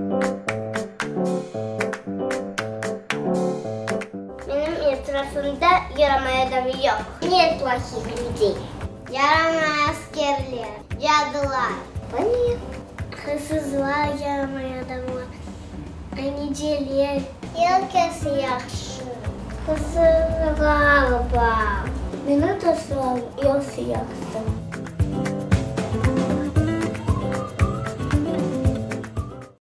Benim etrafımda yaramaya adamı yok. Niye плохих людей? Yaramaya askerler, cadılar. Понятно. Hırsızlar, yaramaya adamlar. Anneciler. Herkes yaxşı. Hırsızlar var. Beni de soruyor yaxşı.